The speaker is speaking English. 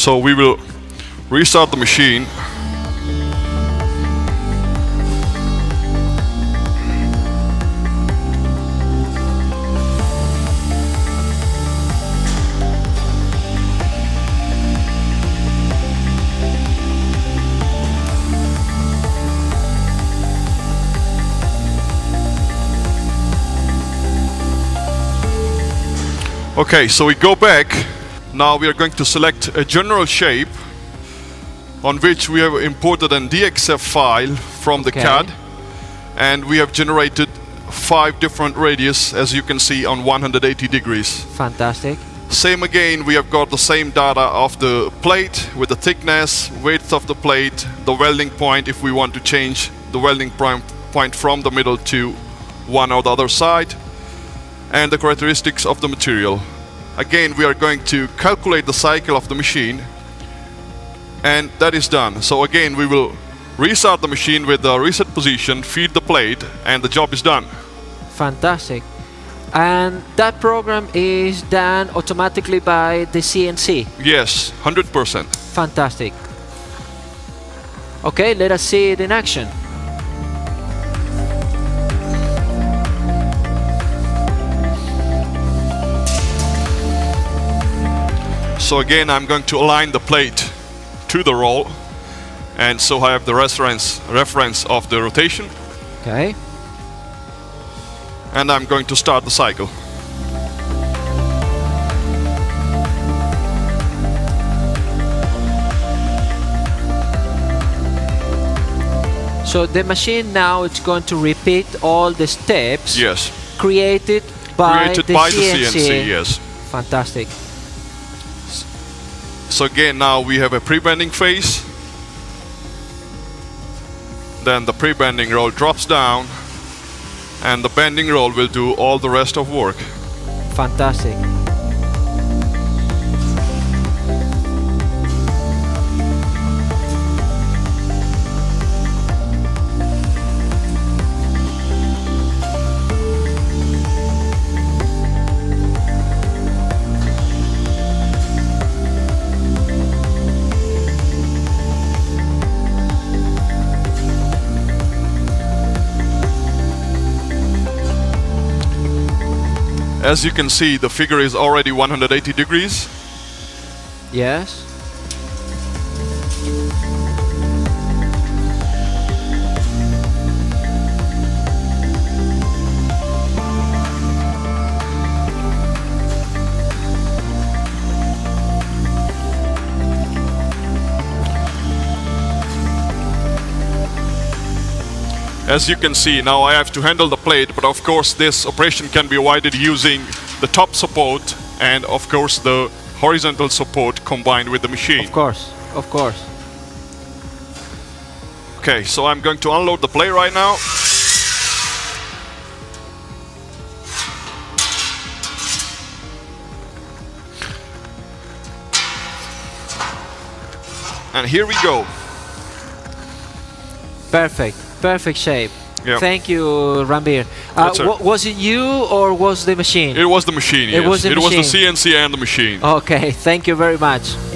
So we will restart the machine. Okay, so we go back. Now we are going to select a general shape on which we have imported an DXF file from the CAD, and we have generated 5 different radius, as you can see, on 180 degrees. Fantastic. Same again, we have got the same data of the plate with the thickness, width of the plate, the welding point if we want to change the welding point from the middle to one or the other side, and the characteristics of the material. Again, we are going to calculate the cycle of the machine, and that is done. So again, we will restart the machine with the reset position, feed the plate, and the job is done. Fantastic. And that program is done automatically by the CNC? Yes, 100%. Fantastic. Okay, let us see it in action. So again, I'm going to align the plate to the roll, and so I have the reference of the rotation. Okay. And I'm going to start the cycle. So the machine now is going to repeat all the steps. Yes. Created by the CNC. Yes. Fantastic. So again, now we have a pre-bending phase. Then the pre-bending roll drops down, and the bending roll will do all the rest of work. Fantastic. As you can see, the figure is already 180 degrees. Yes. As you can see, now I have to handle the plate, but of course this operation can be avoided using the top support and of course the horizontal support combined with the machine. Of course, of course. Okay, so I'm going to unload the plate right now. And here we go. Perfect. Perfect shape. Yep. Thank you, Ranvir. Was it you or was the machine? It was the machine, yes. It was the CNC and the machine. Okay, thank you very much.